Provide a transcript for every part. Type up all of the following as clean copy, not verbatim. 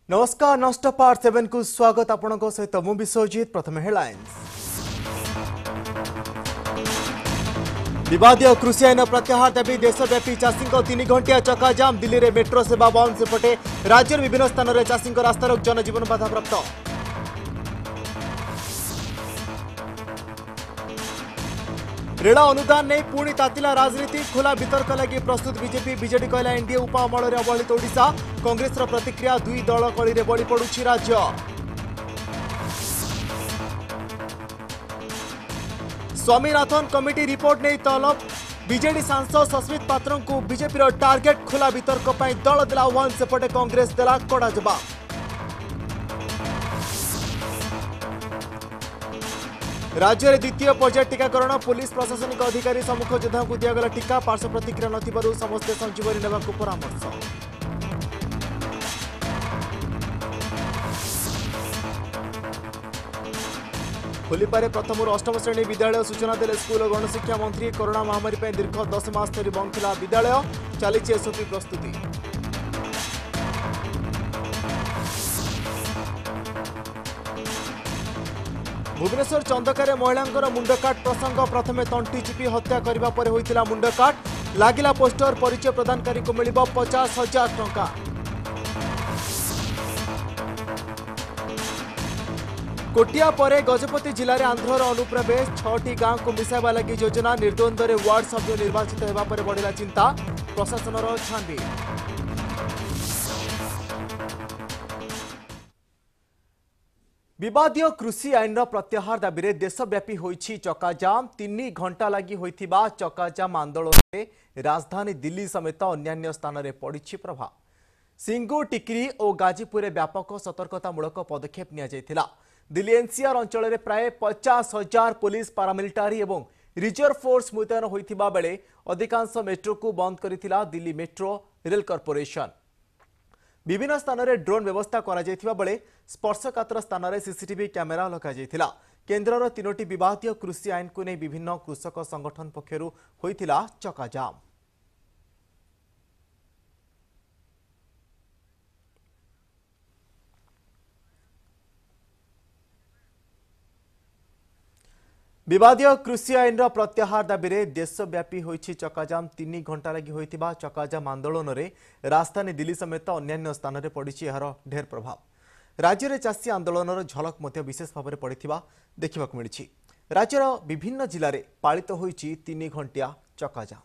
नमस्कार नष्ट पार्ट 7 को स्वागत आपनक सहित मु विश्वजीत। प्रथम हेडलाइंस। विवादीय कृषि आईन प्रत्याहार दाबी देशव्यापी चाषी 3 घंटिया चक्का जाम। दिल्ली में मेट्रो सेवा बंद सेपटे राज्य विभिन्न स्थान में चाषी रास्तारोक जनजीवन बाधाप्राप्त। ऋण अनुदान नहीं पुणी तातिला राजनीति। खोला वितर्क लगी प्रस्तुत बीजेपी। बीजेडी कहला एनडीए उपमंडल अवहेलित ओडिशा। कांग्रेस प्रतिक्रिया दुई दल कली में बड़ी पड़ुछि राज्य। स्वामीनाथन कमिटी रिपोर्ट नहीं तलब। बीजेडी सांसद सस्मित पात्र को बीजेपी टार्गेट। खोला वितर्क पर दल देला आह्वान सेपटे कांग्रेस देला कड़ा जवाब। राज्य में द्वितीय पर्याय टीकाकरण। पुलिस प्रशासनिक अधिकारी सम्मुख योद्धा को दिगला टीका। पार्श्व प्रतिक्रिया नथिबारु समस्ते संजीवनी नेबाकु परामर्श। खोलिपारे प्रथम अष्टम श्रेणी विद्यालय सूचना देले स्कूल और गणशिक्षा मंत्री। कोरोना महामारी पर दीर्घ 10 मास धरी बंद थिला विद्यालय। चली एसओपी प्रस्तुति। भुवनेश्वर चंदकार महिला मुंडकाट प्रसंग। प्रथमे तंटी चिपी हत्या करने पर होइतिला मुंडकाट। लागिला पोस्टर परिचय प्रदानकारी को मिलिबो 50,000 टंका। कोटिया परे गजपति जिले में आंध्रर अनुप्रवेश। 6टी गांव को मिसाइबा लगी योजना। निर्द्वंद्व वार्ड सभ्य निर्वाचित होगा पर बढ़िला चिंता। प्रशासन छानबीन। विवादीय कृषि आईन प्रत्याहार दाबी में देशव्यापी होइछि चक्काजाम। 3 घंटा लगी होइथिबा चक्काजाम आंदोलन में राजधानी दिल्ली समेत अन्य स्थान में पड़िछि प्रभाव। सिंगू टिकरी और गाजीपुर में व्यापक सतर्कतामूलक पदक्षेप निया जायथिला। दिल्ली एनसीआर अंचल में प्राय 50,000 पुलिस पारामिलिटारी और रिजर्व फोर्स मुतयन होइथिबा बेले अधिकांश मेट्रो को बंद करिथिला दिल्ली मेट्रो रेल कॉर्पोरेशन। विभिन्न स्थान में ड्रोन व्यवस्था करा जायथिबा बेले स्पर्शकातर स्थान में सीसीटीवी कैमेरा लगा जायथिला। केन्द्रर 3टी विवादीय कृषि आईन को नहीं विभिन्न कृषक संगठन पक्षरु होइथिला चक्काजाम। विवादीय कृषि आईन प्रत्याहार दाबी में देशव्यापी होइछि चक्काजाम। 3 घंटा लगी होइथिबा चक्काजाम आंदोलन में राजधानी दिल्ली समेत अन्य स्थान में पड़िछि यार ढेर प्रभाव। राज्य में चाषी आंदोलन झलक मध्य विशेष भाव में पड़िथिबा देखिबाकु मिलिछि। राज्यर विभिन्न जिले में पालित होइछि 3 घंटिया चक्काजाम।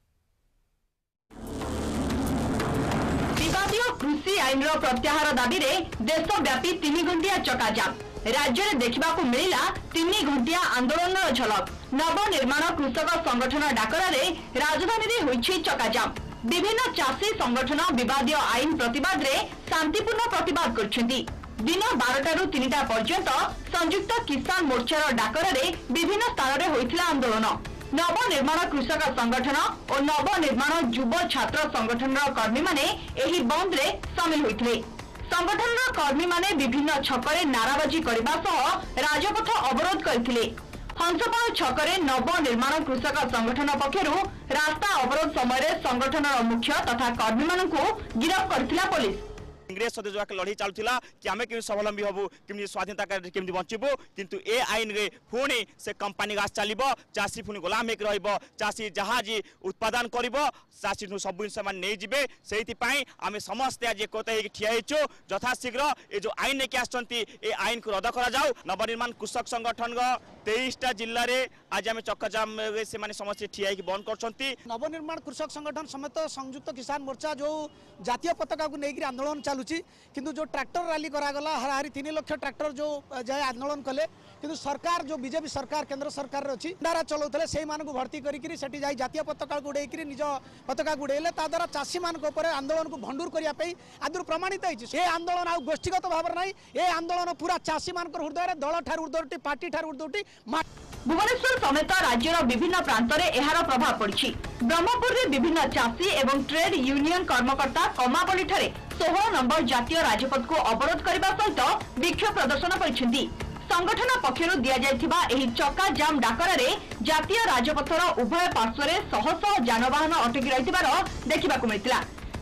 विवादीय कृषि आईन प्रत्याहार दाबी में देशव्यापी 3 घंटिया चक्काजाम। राज्य में देखा मिला 3 घंटिया आंदोलन झलक। नवनिर्माण कृषक संगठन डाकरारे राजधानी में होइछि चक्काजाम। विभिन्न चाषी संगठन विवादीय आईन प्रतिवाद रे शांतिपूर्ण प्रतिवाद करछन्ती। दिन 12टारू 3टा पर्यंत संयुक्त किसान मोर्चार डाकरारे विभिन्न स्थान में होइथिला आंदोलन। नवनिर्माण कृषक संगठन और नवनिर्माण युव छात्र संगठन कर्मी माने एही बंद रे शामिल होइथिले। संगठन कर्मी माने विभिन्न छकरे नाराबाजी करने सह राजपथ अवरोध करथिले। हंसपाल छकरे नवनिर्माण कृषक संगठन पक्षरु रास्ता अवरोध समय संगठन मुख्य तथा कर्मी मानकु गिरफ्त करथिला पुलिस। इंग्रेज सदे जो लड़ी चलुला कि आम केमी स्वावलंबी हबू केमी स्वाधीनता केमी बचबू किंतु ए आईन रे पुणी से कंपानी गास चलो चाषी पुणी गोलाम होकर रहिबो। चाषी जहाँ जी उत्पादन करिबो चाषी सब जिन नहीं जिबे। सेहितिपाई आमे समस्ते आज एकता होकर ठिया होइछु। यथाशीघ्र ये जो आईन लेके आछंती ए आईन को रद्द करा जाऊ। नवनिर्माण कृषक संगठन 23टा जिल्ला रे आज आमे चक्काजाम से माने समस्या ठिया होकर बंद करछंती। नवनिर्माण कृषक संगठन समेत संयुक्त किसान मोर्चा जो जातीय पताका को लेकर आंदोलन चलुची किंतु जो ट्रैक्टर रैली करागला हाराहारी 3 लाख ट्रैक्टर जो जाए आंदोलन कले किंतु सरकार जो बीजेपी सरकार केंद्र सरकार अच्छी डारा चलाउतले से मानक भर्ती करी सेठी जाई जातीय पताका गुड़ेकरी निज पताका गुड़ेले ता द्वारा चाषी मान आंदोलन को भंडूर करने आदि प्रमाणित होती। आंदोलन आ गोष्ठीगत भाव में ये आंदोलन पूरा चाषी मान हृदय दल ठार उर्दटी पार्टी ठार उर्दटी। भुवनेश्वर समेत राज्यर विभिन्न प्रांत में एहार प्रभाव पड़ी। ब्रह्मपुर में विभिन्न चाषी एवं ट्रेड यूनियन कर्मकर्ता कमाबली 16 नंबर जातीय राजपथ को अवरोध करने सहित विक्षोभ प्रदर्शन करछन्ती। संगठन पक्षरु दिया जायथिबा एही चक्का जाम डाकरारे जातीय राजपथर उभय पार्श्व रे शह शह जानवाहन अटकी रहिथिबार देखिबाकु मिलितिला।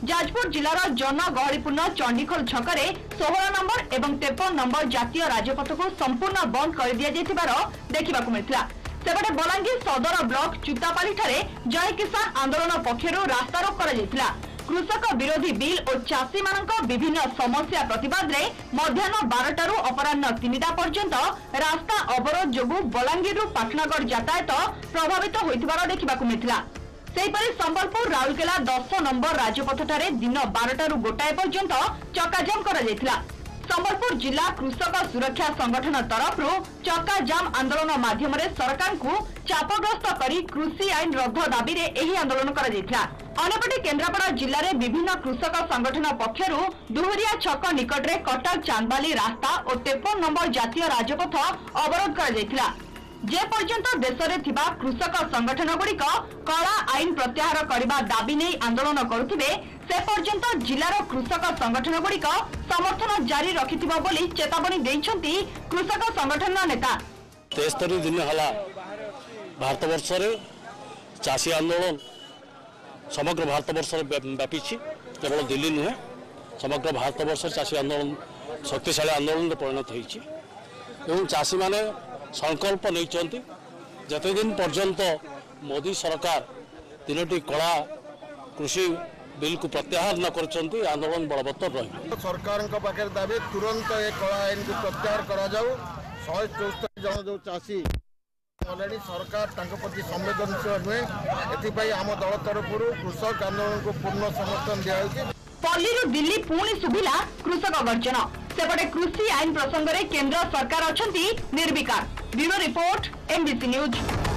जाजपुर जिलार जनगहलीपूर्ण चंडीखोल छकरे 16 नंबर एवं 53 नंबर जातीय राजपथ को संपूर्ण बंद कर दिया देखा मिलता। सेपटे बलांगीर सदर ब्लॉक चुतापाली ठारे जय किसान आंदोलन पक्षर रास्तारोक करा कृषक विरोधी बिल और चाषी मानक विभिन्न समस्या प्रतिवाद रे मध्याह्न 12 अपराह्न 3टा पर्यंत रास्ता अवरोध जोगु बलांगीर पाटनागढ़ यातायात प्रभावित होइथिबार देखिबाकू मिलता। सेहीपरि संबलपुर राउरकेला 10 नंबर राजपथ ठारे दिन 12 गोटाए पर्यंत चक्काजाम करा जायतिला। संबलपुर जिला कृषक सुरक्षा संगठन तरफ चक्का जाम आंदोलन माध्यम सरकार को चापग्रस्त करी कृषि आईन रद्द दाबी रे एही आंदोलन करा जायतिला। अन्यपटे केन्द्रापड़ा जिले में विभिन्न कृषक संगठन पक्षर दुहरिया छक निकट में कटक चांदबाली रास्ता और 53 नंबर जातीय राजपथ अवरोध करा जायतिला। जे पर्यंत देश में थिबा कृषक संगठन गुड़िक कला आईन प्रत्याहार करने दाबी नहीं आंदोलन करुथिबे से पर्यंत जिलार कृषक संगठन गुड़िक समर्थन जारी रखिथिबा बोली चेतावनी देइछंती कृषक संगठन नेता। 73 दिन हला भारत वर्ष रे चाषी आंदोलन समग्र भारत वर्ष व्यापी केवल दिल्ली नुहे समग्र भारत वर्ष चाषी आंदोलन शक्तिशाली आंदोलन परिणत होती। चाषी माने संकल्प नहीं जते दिन पर्यंत मोदी सरकार 3टी कला कृषि बिल को प्रत्याहार न कर आंदोलन बलवत्तर रही। सरकार पाखे दाबी तुरंत ए कला आईन को प्रत्याहार करा जाऊ। 174 जन जो चाषी अलरेडी सरकार प्रति संवेदनशील नुहे एथि आम दल तरफ कृषक आंदोलन को पूर्ण समर्थन दिया। पल्लीरू दिल्ली पुणी सुभिला कृषक गर्जन सेपटे कृषि आईन प्रसंग में केंद्र सरकार अछंती निर्विकार। Bureau report MBC news.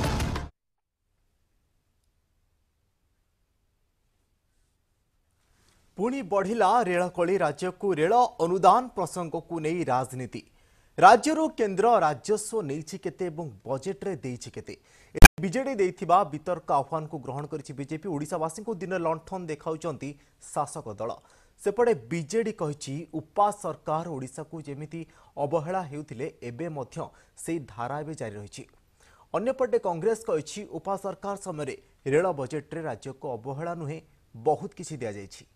पुणी बढ़िला रेलकली राज्य को रेल अनुदान प्रसंग को नहीं राजनीति। राज्यरू केंद्र राजस्व नहीं केते बजेट रे देइछि केते। बीजेडी देइथिबा वितर्क आह्वान को ग्रहण करिछि बीजेपी। ओडिशावासी को दिन लंठन देखाउचंती शासक दल। सेपटे बीजेडी कहिछि उपा सरकार ओडिशा को जेमिति अवहेला हेउथिले एबे मध्य सेही धारा एबे जारी रहिछि। अन्यपटे कांग्रेस कहिछि उपा सरकार समय रेल बजेट रे राज्य को अवहेला नुहे बहुत किछि दिया जाइछि।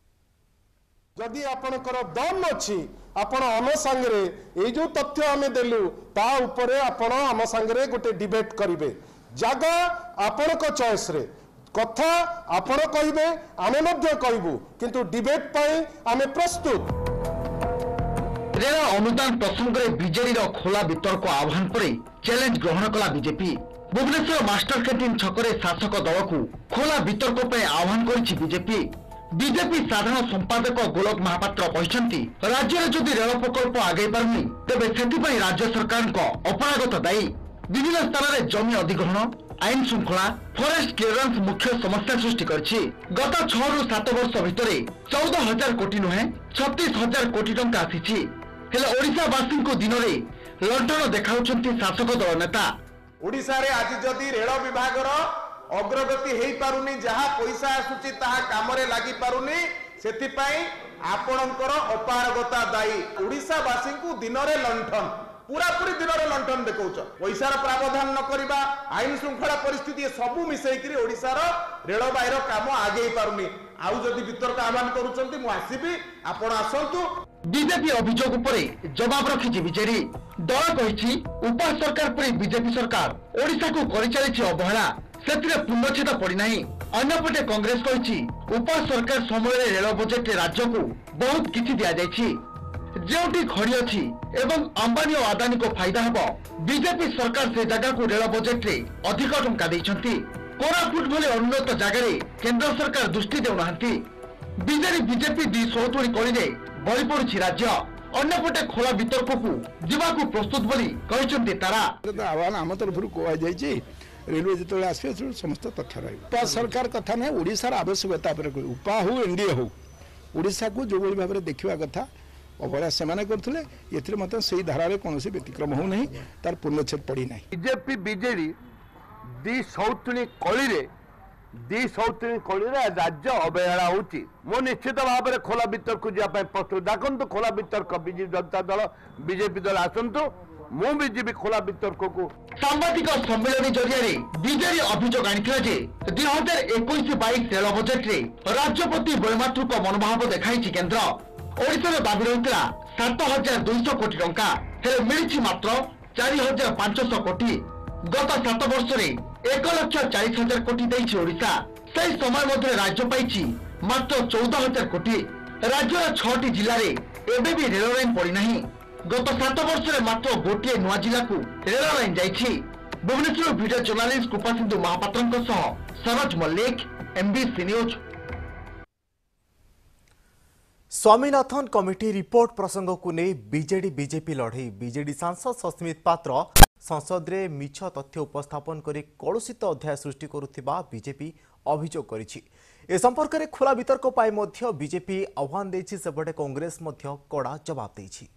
जदि आपणकर दम अच्छी आपण आम सांगे ये जो तथ्य आम देलु ता उपरे आपण आम सांगे गोटे डिबेट करिवे जगह आपण को चॉइस रे कथा आपण कहिबे आमे मध्य कहबू किंतु डिबेट पई आमे प्रस्तुत। रेल अनुदान प्रसंग में बीजेडी खोला वितर्क आह्वान पर चैलेंज ग्रहण कला बीजेपी। भुवनेश्वर मास्टर कैंटीन छकरे शासक दल को खोला वितर्क पर आह्वान करिछि बीजेपी। बीजेपी साधारण संपादक गोलक महापात्र कहते राज्य में जदि रेल प्रकल्प आगे पारनी तेबे से राज्य सरकार अपरागत दायी। विभिन्न स्थान में जमी अधिग्रहण आईन श्रृंखला फरेस्ट क्लियरेंस मुख्य समस्या सृष्टि करछि। गत 6 ରୁ 7 वर्ष भितर 14,000 कोटी नुहे 36,000 कोटी टंका आसीछि। हेले ओडिशावासी को दिन में लंठन देखाउछंती शासक दल नेता। ओडिशा रे आज जदि रेल विभाग अग्रगति हो पारुनी जहाँ पैसा आसुची ताहा कामरे लागी पारुनी सेतिपाई आपणकर अपारगता दायी। ओडिशावासी को दिन में लंठन पूरा पूरी दिन में लंठन देखौछ। पैसार प्रावधान न करिबा आईन श्रृंखला परिस्थिति सबू मिसेकरी ओडिशार रेलबाईर काम आगे पारुनी। आउ जदि वितर्क आह्वान करूछंती मु आसीबी आपण आसंतु। बीजेपी अभियोग पर जवाब रखी बीजेडी दल कहिछि उपा सरकार पर बीजेपी सरकार ओडिशा को करि चलिछि अवहेला सेतिरे पूर्णछेद पड़ी नहीं। अन्यपटे कांग्रेस कहिछि उपा सरकार समय रेल बजेट राज्य को बहुत किछि दिया जाइछि जेउटी खड़ी अछि एवं अंबानी और अदानी को फायदा हबो। बीजेपी सरकार से जगह को रेल बजेट रे अधिक टंका दैछंती। कोरापुट भली उन्नत जगह रे केंद्र सरकार दृष्टि देउनाहंती। बीजेपी दी सोतुरी कलिरे बळी पड़ुछि राज्य। अन्यपटे खोला वितर्क को जीवाकू प्रस्तुत बोली कहिसंती तारा। आह्वान आम तरफ कह जाइए रेलवे जो आसवे समस्त तथ्य रहा सरकार कथा ना ओडिशार आवश्यकता उपा हो एनडीए हो ओडिशा को जो भाव में देखा कथा अवहेला से करते से धारा कौन व्यतिक्रम हो नहीं तार पूर्णछेद पड़ी ना। बीजेपी बीजेडी दी सौतुणी कली राज्य अवहेला होची। मो निश्चित भाव में खोला वितर्क जावाई प्रस्तुत डाकतु खोला वितर्क विजु जनता दल बीजेपी दल आसतु ମୁଁ ବି ଯିବି ଖୋଲା ବିତର୍କକୁ। ସାମ୍ବାଦିକ ସମ୍ମିଳନୀ ଜରିଆରେ ବିଜେଡି ଅଭିଯୋଗ ଆଣିଥିଲା ଯେ 2021-22 ରେଳ ବଜେଟ୍ରେ ରାଜ୍ୟପତି ବୈମାତୃକ ମନୋଭାବ ଦେଖାଇଛି କେନ୍ଦ୍ର। ଓଡ଼ିଶାର ଦାବି ରହିଥିଲା 7,200 କୋଟି ଟଙ୍କା, ହେଲେ ମିଳିଛି ମାତ୍ର 4,500 କୋଟି। ଗତ 7 ବର୍ଷରେ 1,40,000 କୋଟି ଦେଇଛି ଓଡ଼ିଶା। ସେହି ସମୟ ମଧ୍ୟରେ ରାଜ୍ୟ ପାଇଛି ମାତ୍ର 14,000 କୋଟି। ରାଜ୍ୟର 6ଟି ଜିଲ୍ଲାରେ ଏବେ ବି ରେଳ ଲାଇନ୍ ପଡ଼ିନାହିଁ। ଗତ 7 ବର୍ଷରେ ମାତ୍ର ଗୋଟିଏ ନୂଆ ଜିଲ୍ଲାକୁ ରେଳ ଲାଇନ୍ ଯାଇଛି। ଭୁବନେଶ୍ୱର ଭିଡ଼ିଓ ଜର୍ଣ୍ଣାଲିଷ୍ଟ କୃପାସିନ୍ଧୁ ମହାପାତ୍ରଙ୍କ ସହ Saroj Mallik, MBC news. Swaminathan committee report प्रसंग को नहीं बीजेडी बीजेपी लड़ई। बीजेडी सांसद सस्मित पात्र संसद में मिछ तथ्य उपस्थापन कर कलुषित अध्याय सृष्टि करुथिबा बीजेपी अभियोग करिछि। ए संपर्क में खुला वितर्क पाई मध्य बीजेपी आह्वान देछि, सेपटे कांग्रेस मध्य कड़ा जवाब देछि।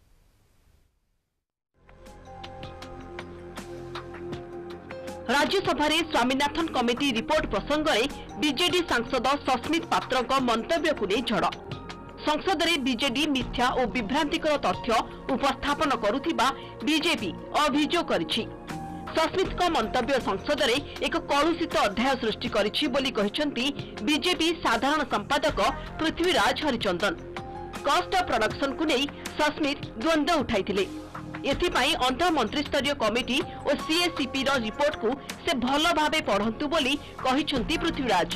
राज्यसभा स्वामीनाथन कमिटी रिपोर्ट प्रसंग में बीजेडी सांसद सस्मित पात्र मंतव्य को नहीं झड़। संसद में बीजेडी मिथ्या और विभ्रांतिकर तथ्य उपस्थापन करुथिबा बीजेपी अभियोग करिछि। सस्मित मंतव्य संसद में एक कलुषित अध्याय सृष्टि करिछि बोली कहिसंती बीजेपी साधारण संपादक Prithviraj Harichandan. Cost of production को नहीं सस्मित द्वंद्व उठाइथिले। एथिपाई अंतर मंत्रिस्तरीय कमिटी और सीएससीपी रिपोर्ट को से भल भावे पढ़ंतु बोली कहिसंती पृथ्वीराज।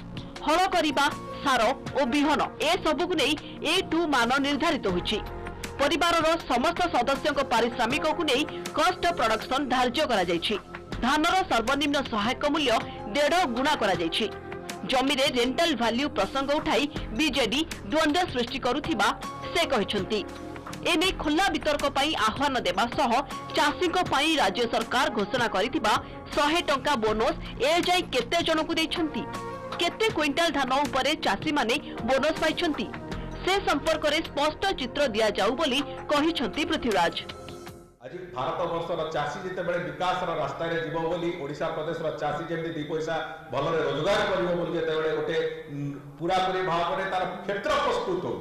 हल करिबा, सार और बिहन ए सबु नहीं A2 मान निर्धारित होइछि। परिवारर समस्त सदस्यों पारिश्रमिक को नहीं कॉस्ट ऑफ प्रोडक्शन धार्य करा जाइछि। धानर सर्वनिम्न सहायक मूल्य 1.5 गुणा करा जाइछि। जमी रे रेंटल वैल्यू प्रसंग उठाई बीजेडी द्वंद्व सृष्टि करुथिबा से कहिसंती। एने खुला वितर्क पाई आह्वान देबा सह चाषीक पाई राज्य सरकार घोषणा करिथिबा 100 टंका बोनस ए जाय केते जनकु दैछंती, केते क्विंटाल धान उपरे चाषी माने बोनस पाइछंती, से संपर्क रे स्पष्ट चित्र दिया जाऊ बोली कहिछंती पृथ्वीराज। आज भारत वर्षर चाषी जितेबाला विकास रास्तार जीव बोली ओडिशा प्रदेश चाषी जमी 2 पैसा भल रोजगार कर गोटे पूरापूरी भाव में तार क्षेत्र प्रस्तुत हो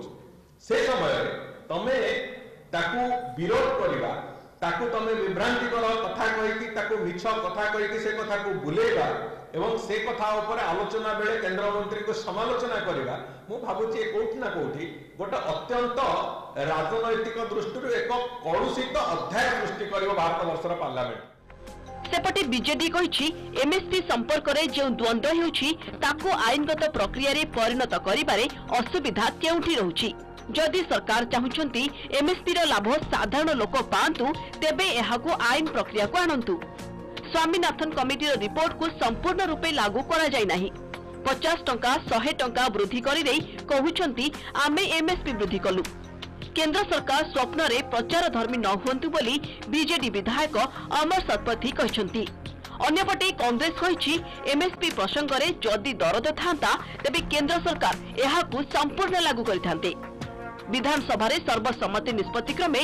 समय तमे ताकू विरोध करवा, ताकू तमे विभ्रांति कथा कहीकि मिछ कथा कहीकि से कथा को बुलेगा एवं से कथा ऊपर आलोचना बेले केंद्र मंत्री को समालोचना करवा मु भाबुची कोठी ना कोठी गोटे अत्यंत राजनैतिक दृष्टि एक कलुषित अध्याय सृष्टि करिवो भारत वर्षर पार्लियामेंट। सेपटे बीजेडी कहिछि एमएसपी संपर्क रे जे द्वंद्व हेउछि ताको आईनगत प्रक्रिया रे परिणत करिबारे असुविधा केउठी रहउछि। जदि सरकार चाहुछंती एमएसपी रो लाभ साधारण लोक पांतु तेबे एहाको आईन प्रक्रिया को आनंतु। स्वामीनाथन कमिटी रिपोर्ट को संपूर्ण रूपे लागू करा जाय नाही। 50 टंका 100 टंका वृद्धि करि देई कहउछंती आमे एमएसपी वृद्धि कलु। केंद्र सरकार स्वप्न रे प्रचार धर्मी न हुंतु बोली बीजेडी विधायक अमर शतपथी कहछंती। अन्यपटे कांग्रेस कहिछि एमएसपी प्रसंग रे जदि दरद थांता तेबे केंद्र सरकार एहाकु संपूर्ण लागू करिथांते। विधानसभा रे सर्वसम्मति निष्पत्ति क्रमे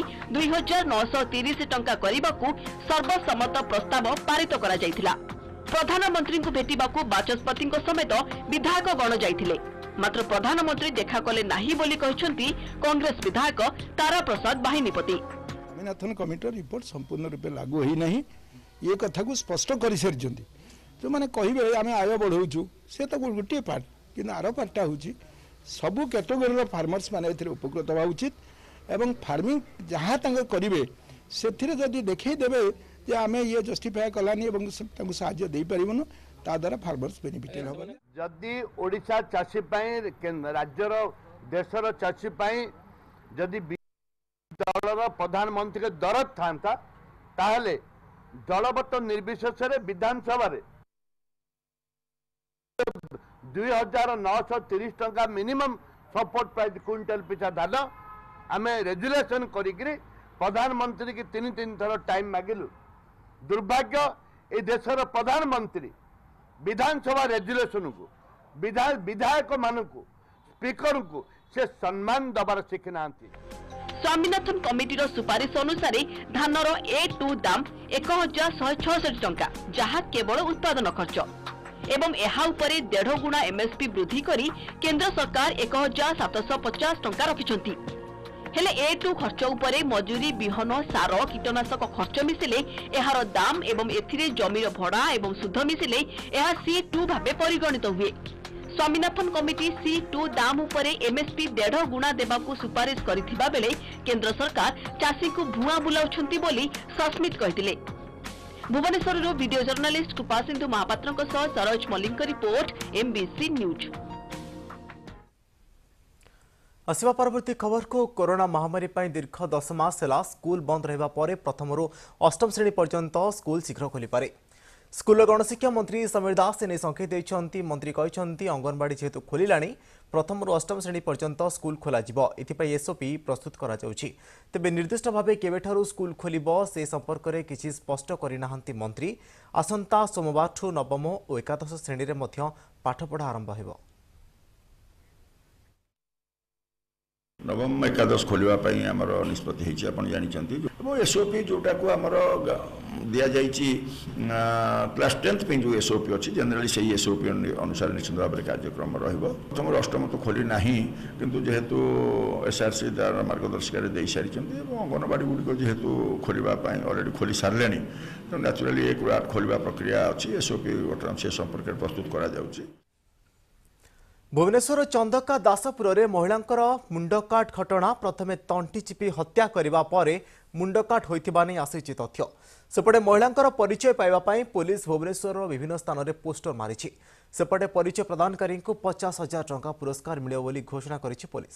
2,930 टंका करिबाकू सर्वसम्मत प्रस्ताव पारित करा जायथिला। प्रधानमंत्री को भेटिबाकू बाचस्पति समेत विधायक गण जाइथिले, मात्र प्रधानमंत्री देखा कले नाही बोली कहिसंती कांग्रेस विधायक तारा प्रसाद बाहिनीपति। स्वामीनाथन कमिटी रिपोर्ट संपूर्ण रूपे लागू होई नाही ये कथा को स्पष्ट कर सारी। जो मैंने कहे आम आय बढ़ाऊँ से तो गोटे पार्ट कि आर पार्टा हूँ सबू कैटेगोरी फार्मर्स मैंने उपकृत हवा उचित एवं फार्मिंग जहाँ करेंगे से देखई देवे जे आम ये जस्टिफाए कलानी साहाय्य दे पारिबनु ता द्वारा फार्मर्स बेनिफिटेड होबनी। जदि ओडिशा चाषी राज्यर देशर चाषी जदि दलर प्रधानमंत्री दरद था ताहले दलगत निर्विशेष विधानसभा 2,930 टंका मिनिमम सपोर्ट प्राइस क्विंटल पिछा धान आम रेजुलेशन करी प्रधानमंत्री की 3 थर टाइम मागिलु। दुर्भाग्य ए देशर प्रधानमंत्री विधानसभा रेजुलेशन को विधायक मान को स्पीकर को से सम्मान दबार शिखि ना। स्वामीनाथन कमिटी सुपारिश अनुसार धानर A2 दाम 1,166 टंका जहाँ केवल उत्पादन खर्च एवं एहा उपरे 1.5 गुणा एमएसपी वृद्धि करी केंद्र सरकार 1,750 टंका रखिछंती। हेले A2 खर्च उपरे मजूरी बिहन सार कीटनाशक खर्च मिसिले एहार दाम एवं एथिरे जमीर भड़ा एवं सुध मिसिले एहा C2 भाबे परिगणित हुए। स्वामीनाथन कमिटी C2 दाम उपरे MSP 1.5 गुणा देबाकू सुपारिश करिथिबा बेले केंद्र सरकार चासी को भुआ बुलाउछंती बोली सस्मित कहिथिले। Bhubaneswar video journalist Kripa Sindhu Mahapatra Saroj Mallik report MBC news. आसवा परवर्ती खबर को कोरोना महामारी पर दीर्घ 10 मास है स्कूल बंद रहा पर प्रथम अष्टम श्रेणी पर्यंत स्कूल शीघ्र खोली पारे। स्कूल गणशिक्षा मंत्री समीर दास ने संकेत देते। मंत्री कहते अंगनवाड़ी जेहेतु खोलिला प्रथम अष्टम श्रेणी पर्यंत स्कूल खोल एसओपी प्रस्तुत करा तेबे निर्दिष्ट भाव केवेठारू स्कूल खोल से संपर्क में किसी स्पष्ट करना मंत्री। आसंता सोमवार नवम और एकादश श्रेणी में पाठपढ़ा आरंभ हो। नवम एकादश खोलवाई आमर निष्पत्ति होती आप जानते एसओपी जोटा को आमर दि जा क्लास 10th पे जो एसओपी अच्छी जेनेली से एसओपी अनुसार निश्चित भाव में कार्यक्रम रही अष्टम तो खोली ना किंतु जेहेतु एसआरसी द्वारा मार्गदर्शिका दे सारी अंगनवाड़ी गुड़िक जेहेतु खोलवाई अलरेडी खोली सारे तो न्याचुराली एक खोलवा प्रक्रिया अच्छी एसओपी बर्तमान से संपर्क प्रस्तुत करा जाउची। भुवनेश्वर चंदका दासपुर में महिलांकर मुंडकाट घटना प्रथमे तंटी चिपी हत्या करने पर मुंडकाट होइथिबा नै आसीछि तथ्य। सेपटे महिलांकर परिचय पाइबापी पुलिस भुवनेश्वर विभिन्न स्थान में पोस्टर मारिछि। सेपटे परिचय प्रदानकारी को 50,000 टंका पुरस्कार मिलियो बोली घोषणा करिछि पुलिस।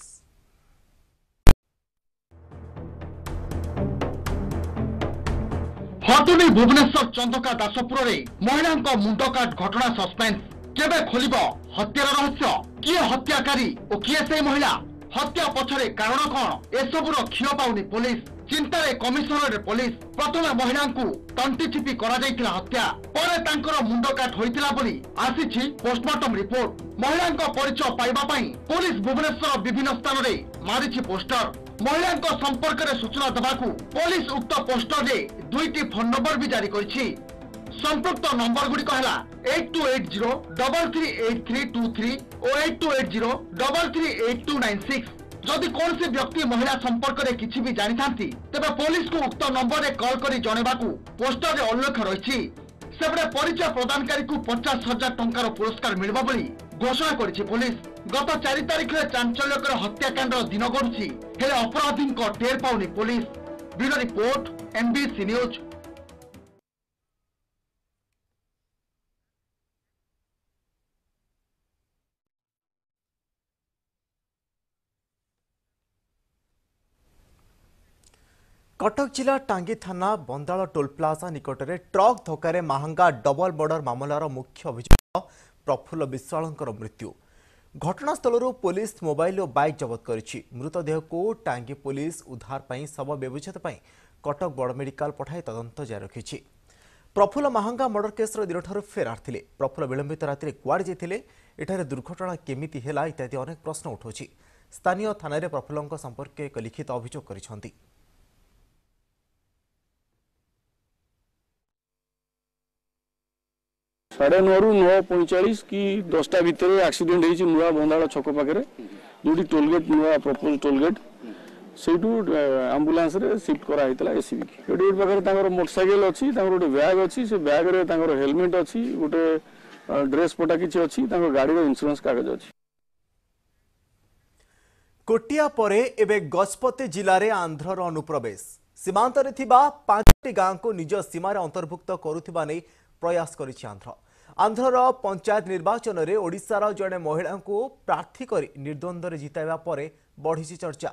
हटुनी भुवनेश्वर चंदका दासपुर में महिला मुंडकाट घटना सस्पेंस केबे खोलिबो हत्यार रहस्य किए हत्याकारी और किए से महिला हत्या पछरे कारण कौन एसबुर क्षीण पाउनी पुलिस चिंतारे कमिशनरेट पुलिस प्रथम महिला को तंटी चिपी करा जायतिला हत्या परे तांकर मुंड काट होइतिला बोली आसीछि पोस्टमार्टम रिपोर्ट। महिला परिचय पाइबा पई पुलिस भुवनेश्वर विभिन्न स्थान रे मारिछि पोस्टर। महिला संपर्क में सूचना देबाकू पुलिस उक्त पोस्टर रे 2टी फोन नंबर भी जारी करिछि। संपृक्त नंबर गुड़िक है 8280338323 और 8280338296। जदि कौन से व्यक्ति महिला संपर्क में किसी भी जानी थांती तेबे पुलिस को उक्त नंबर रे कॉल करी जणेबाकू पोस्टर रे उल्लेख रही। सेपटे परिचय प्रदानकारी को 50,000 टंकार पुरस्कार मिलबा बोली घोषणा करिछि पुलिस। गत 4 तारिख में चांचल्यकर हत्याकांड दिन गड़ुछि हेले अपराधी टेर पाउनी police. Bureau report MBC news. Cuttack जिला टांगी थाना बंदाल टोल प्लाजा निकट में ट्रक धक्का महंगा डबल मर्डर मामलार मुख्य अभियुक्त प्रफुल्ल विश्वालंकर मृत्यु। घटनास्थल पुलिस मोबाइल और बाइक जबत करिछि। मृतदेह को टांगी पुलिस उद्धार पर शव व्यवच्छेद कटक बड़ मेडिकल पठाई तदंत जारी रखिछि। प्रफुल्ल महंगा मर्डर केसर दिन ठार फेरार थिले। प्रफुल्ल विलंबित राति कुआड़े जाइथिले, एठारे दुर्घटना केमिति हेला इत्यादि अनेक प्रश्न उठुछि। स्थानीय थाना रे प्रफुल्लଙ୍କ संपर्क एक लिखित अभियोग करिसंती। 9:30 ରୁ 9:45 कि 10टा भितर एक्सीडेंट होइछि नुआ बंदाळ छक पाखरे जोडी टोलगेट नुआ प्रपोज टोलगेट सेटू एम्बुलेंस रे शिफ्ट करा हितला एसीबी एडी पाखरे तांगर मोटरसाइकिल अछि तांगर गोटे बैग अछि से बैग रे तांगर हेलमेट अछि गोटे ड्रेस पटा किछि अछि तांगर गाडी रो इंश्योरेंस कागज अछि। कोटिया परे एबे गजपति जिले में आंध्रर अनुप्रवेश सीमांत रे थिबा 5टी गांव को निज सीमार अंतर्भुक्त करुथिबा नै प्रयास करिछि आंध्र। आंध्रर पंचायत निर्वाचन में ओडिशार जड़े महिला को प्रार्थी कर निर्द्वंद्व जिताइबा परे बढ़ी चर्चा।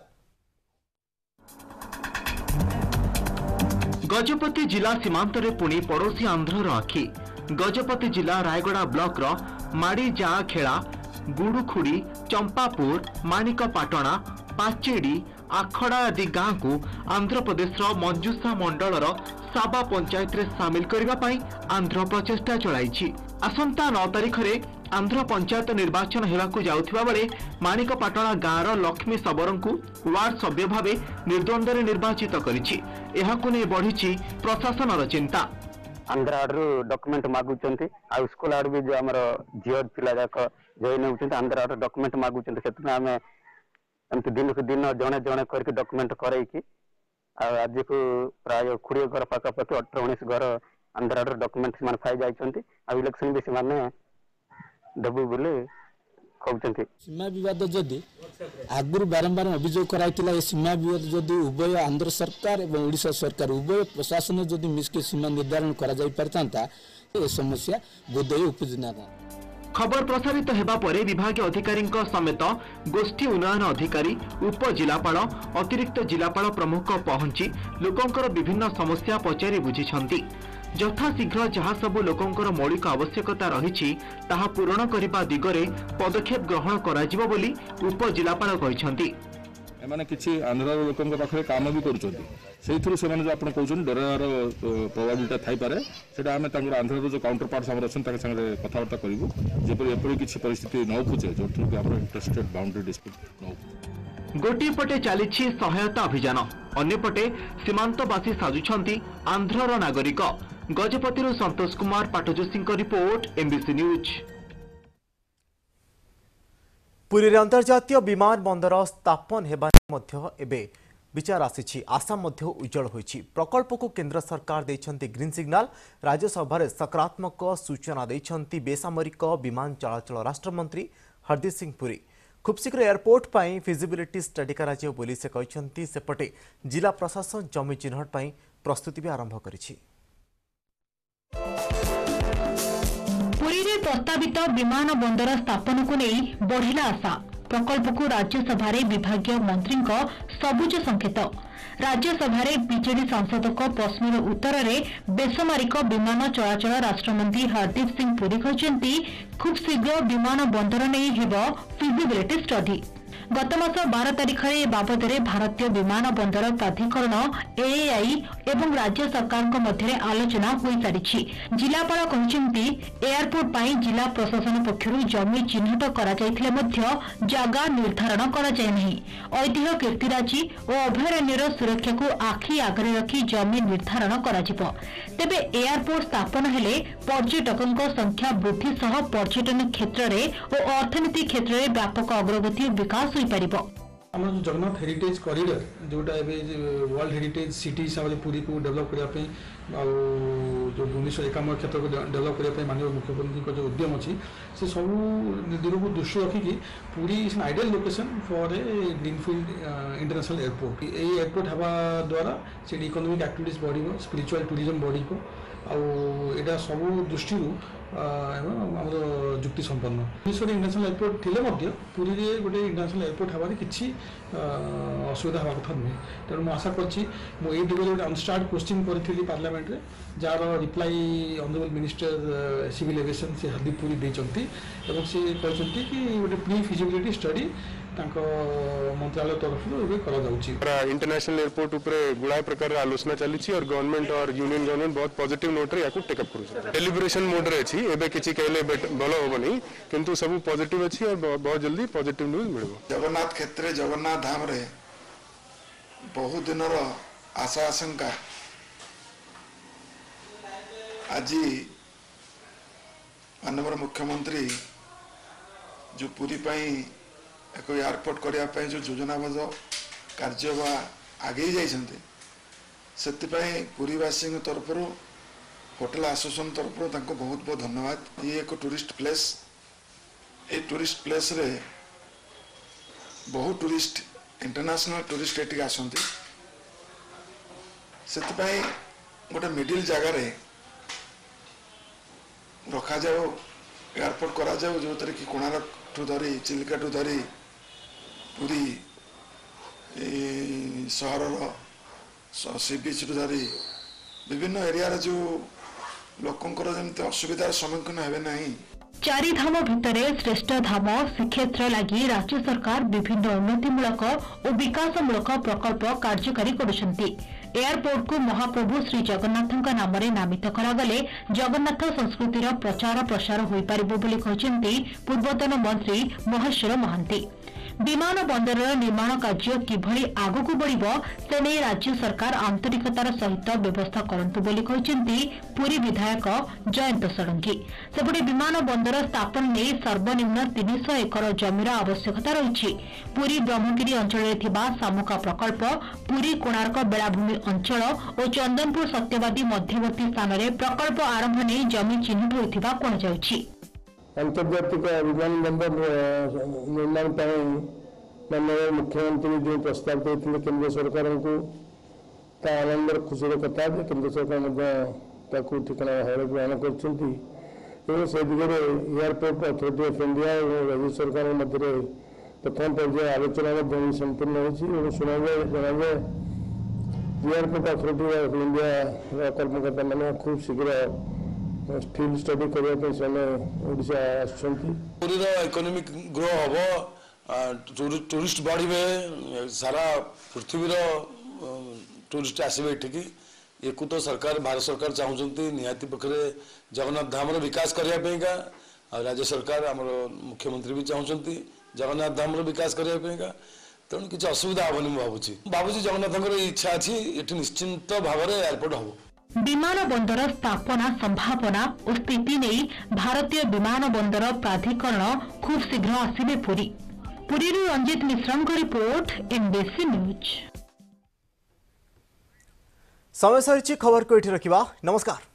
गजपति जिला सीमांत रे पुणी पड़ोसी आंध्रर आखि। गजपति जिला रायगड़ा ब्लॉक रो माड़ी जाखेड़ा गुड़ुखुड़ी चंपापुर मानिकपाटଣା पाचेड़ी आखड़ा आदि गांव को आंध्र प्रदेश मंजूषा मंडलर साबा पंचायत रे सामिल करबा पई आंध्र प्रचेष्टा चलाइछि। आसंता 9 तारिख रे आंध्र पंचायत निर्वाचन हेबाकू जाउथिबा बेले मानिकपाटଣା गाँवर लक्ष्मी सबरंकू वार्ड सभ्य भावे निर्द्वंद्व निर्वाचित करिछि। एहाकू नै बढ़िछि प्रशासनर चिंता। आंध्र आडू डॉक्यूमेंट मागुचंती आ स्कूल आडू भी जो हमर जियो पिला जाक जय नेउचंती आंध्र आडू डॉक्यूमेंट मागुचंती सेतना हमें एमती दिन को दिन जड़े जड़े करके डॉक्यूमेंट करैकी आज को प्राय 20 घर पाखापाखि 18-19 घर आंध्र डॉक्यूमेंट से पाई जाइए इलेक्शन भी से देबू बोले कहते सीमा विवाद जदि आगुरी बारंबार अभियोग कराइला सीमा विवाद जदि उभय आंध्र सरकार और ओडिशा सरकार उभय प्रशासन जदि मिसके सीमा निर्धारण करा जाई परतांता ए समस्या बोधय उपजना था। खबर प्रसारित हेबा परे विभागीय अधिकारी समेत गोष्ठी उन्नयन अधिकारी उपजिलापाल अतिरिक्त जिलापाल प्रमुख पहुंची लोकंकर विभिन्न समस्या पचारि बुझिछंती। यथाशीघ्र जहाँ सबु लोकंकर मौलिक आवश्यकता रही ताहा पूरण करने दिगरे पदक्षेप ग्रहण कराजिबो बोली उपजिलापाल कहिछंती। एमाने किछि आंध्र लोकंक पाखरे काम भी करूछंती सेइथुरु सेमाने जो आपण कहउछन डरार प्रोबेबिलिटी थाई पारे सेटा हमें तांगर आंध्र जो काउंटर पार्ट हमर अछन ताके संगे कथावार्ता करिवु जेपरि एपरि किछि परिस्थिति न उपजे जोथु कि हमर इंटरेस्टेड बाउंड्री डिस्प्यूट न गोटे पटे चलीछि सहायता अभियान अन्य पटे सीमांतवासी साजुछंती आंध्रर नागरिक। गजपतिरु Santosh Kumar Patjoshi report MBC news. Puri अंतर्जातीय विमान बंदर स्थापन हेबा मध्य एबे विचार आसी आशा मध्य उज्जवल होइछि। प्रकल्प को केंद्र सरकार देइछंती ग्रीन सिग्नल। राज्यसभा सकारात्मक सूचना देइछंती बेसामरिक विमान चलाचल राष्ट्रमंत्री हरदीप सिंह पुरी। खूब शीघ्र एयरपोर्ट पाई फिजिबिलिटी स्टडी कराजियो बोली से कहछंती। सेपटे जिला प्रशासन जमी चिन्हट पाई प्रस्तुति भी आरंभ करिछि। पुरी रे प्रस्तावित विमान बंदर स्थापन को नहीं बढ़िला आशा। प्रकल्प को राज्यसभा विभागीय मंत्री सबुज संकेत। राज्यसभा बीजेडी सांसद प्रश्नर उत्तर में बेसामरिक विमान चलाचल राष्ट्रमंत्री हरदीप सिंह पुरी कहते खूब शीघ्र विमान बंदर नहीं हेब फिजिबिलिटी स्टडी। गत मास 12 तारिख में बाबद भारतीय विमान बंदर प्राधिकरण एएआई एवं राज्य सरकार मध्य आलोचना हो सारी। जिलापाल कहते एयरपोर्ट पर जिला प्रशासन पक्षर जमी चिन्हट कर जगह निर्धारण कर ऐतिह्य कीर्तिराजी और अभयारण्यर सुरक्षा को आखि आगे रखी जमी निर्धारण तेबे एयरपोर्ट स्थापन हेले पर्यटकों संख्या वृद्धि सह पर्यटन क्षेत्र में और अर्थनीति क्षेत्र में व्यापक अग्रगति और विकास आम जगन्नाथ हेरिटेज कॉरिडोर जोटा वर्ल्ड हेरिटेज सिटी हिसाब से पुरी को डेवलप करने जो भुवनेश्वर एकामय क्षेत्र को डेवलप करने माननीय मुख्यमंत्री जो उद्यम अच्छी से सब दिन को दृष्टि रखिकी Puri is an ideal location for a greenfield international airport. ये एयरपोर्ट हवा द्वारा से इकोनॉमिक एक्टिविटीज बढ़ स्पिरिचुअल टूरिज्म बढ़ आटा सब दृष्टि जुक्ति संपन्न। भुवनेश्वर इंटरनेशनल एयरपोर्ट थी पुरी गोटे इंटरनेशनल एयरपोर्ट हमारे किसी असुविधा हवा कथा नुहे। तेणु मुझे आशा करी दिगरे गोटे अनस्टार्ट क्वेश्चन करी पार्लियामेंट रे जार reply honourable minister civil aviation से हरदीप पुरी देते से कहते कि गोटे प्री फिजिबिलिटी स्टडी मंत्रालय तरफ इंटरनेशनल एयरपोर्ट उपरे गुड़ाए प्रकार आलोचना चली और गवर्नमेंट और यूनियन गवर्नमेंट बहुत पॉजिटिव नोट रे टेकअप कर डेलिब्रेशन मोड रे अछि। एबे किछि कहले भल होबनी किंतु सब पॉजिटिव अछि और बहुत जल्दी पॉजिटिव न्यूज मिलबो। जगन्नाथ क्षेत्र जगन्नाथ धाम रे बहुत दिन आशा आशंका आज माननीय मुख्यमंत्री जो पूरी एक एयरपोर्ट करने जो योजनाबद्ध कार्य बा आगे जाइछन्ते पुरीवासी तरफ होटल एसोसिएशन तरफ बहुत बहुत धन्यवाद। ये एक टूरिस्ट प्लेस ये टूरिस्ट प्लेस रे बहुत टूरिस्ट इंटरनेशनल टूरिस्ट एटी आसंती से गोटे मिडिल जगार रखा जाओ एयरपोर्ट करा जाओ जो तरह कि कोणार्क ठू धरी चिलिका ठू धरी पुरी सहर सी बीच रू धरी विभिन्न एरिया जो लोकंकर जमते असुविधार सम्मुखीन हेबे नहीं। चारि धाम भितरे श्रेष्ठ धाम श्रीक्षेत्र लगी राज्य सरकार विभिन्न उन्नतिमूलक और विकासमूलक प्रकल्प कार्यकारी करुछंती। एयरपोर्ट को महाप्रभु श्री जगन्नाथ नाम नामित करागले जगन्नाथ संस्कृतिर प्रचार प्रसार हो पारिबो बोली कहचंती पूर्वतन मंत्री महेश्वर महांती। विमान बंदर निर्माण कार्य किभली आगकू बढ़िबो से नहीं राज्य सरकार आंतरिकतार सहित व्यवस्था करंतु बोली कहिसेंती पुरी विधायक जयंत षडंगी। सेपटे विमान बंदर स्थापन नहीं सर्वनिम्न 300 एकर जमीर आवश्यकता रही। पुरी ब्रह्मगिरी अंचल सामुका प्रकल्प पुरी कोणार्क बेलाभूमि अंचल और चंदनपुर सत्यवादी मध्यवर्ती स्थान में प्रकल्प आरंभ नहीं जमी चिन्हित होता कहुछि। अंतर्जातिक विमान बंदर निर्माण माननीय मुख्यमंत्री जो प्रस्ताव देते केंद्र सरकार को आनंदर खुशी कथा केंद्र सरकार ठिकाना भाव ग्रहण कर दिगरे एयरपोर्ट अथॉरिटी ऑफ इंडिया और राज्य सरकार मध्य प्रथम पर्याय आलोचना संपूर्ण होना एयरपोर्ट अथॉरिटी ऑफ इंडिया कर्मकर्ता मैंने खूब शीघ्र फील्ड स्टडी करने इकोनॉमिक ग्रो हम टूरिस्ट बढ़े सारा पृथ्वीर टूरिस्ट आसवे ये एक तो सरकार भारत सरकार चाहते निहाती पक्षे जगन्नाथ धाम विकास करने राज्य सरकार आम मुख्यमंत्री भी चाहते जगन्नाथ धाम विकास करने तेणु किसी असुविधा हेनी भावुँ जगन्नाथ इच्छा अच्छी ये निश्चिंत भाव में एयरपोर्ट हम विमान बंदर स्थापना संभावना और स्थिति नहीं भारतीय विमान बंदर प्राधिकरण खूब शीघ्र आसिबे पुरी रंजित मिश्रम का रिपोर्ट एनबीसी न्यूज। समय सरी खबर को ये रखा। नमस्कार।